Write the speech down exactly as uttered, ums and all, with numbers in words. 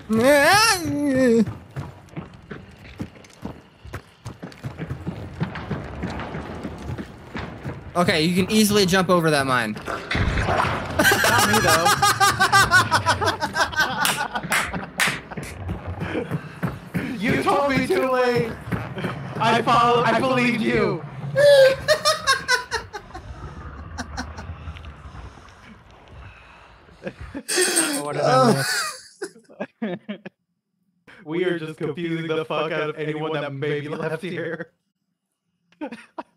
Okay, you can easily jump over that mine. Not me though. You told me too late. I followed. I believed you. Oh. We are just confusing the fuck out of anyone that maybe left here.